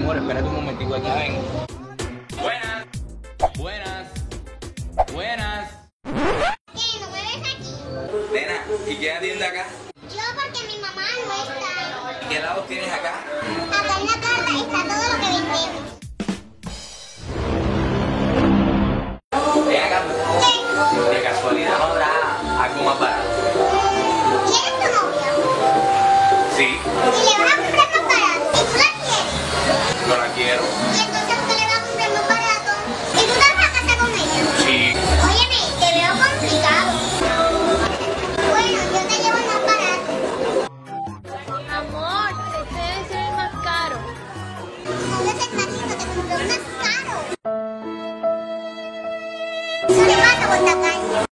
amor, espérate un momentico, aquí vengo. Buenas, buenas, buenas. ¿Qué? ¿No me ves aquí? Nena, ¿y quién atiende acá? Yo porque mi mamá no está. ¿Qué helados tienes acá? Acá en la carta está todo lo que vendemos. Ven acá. ¿Qué? De casualidad no habrá algo más barato. ¿Quieres tu novia? Sí, Y le vas a comprar más barato. ¿Y tú la quieres? no la quiero. ¿Y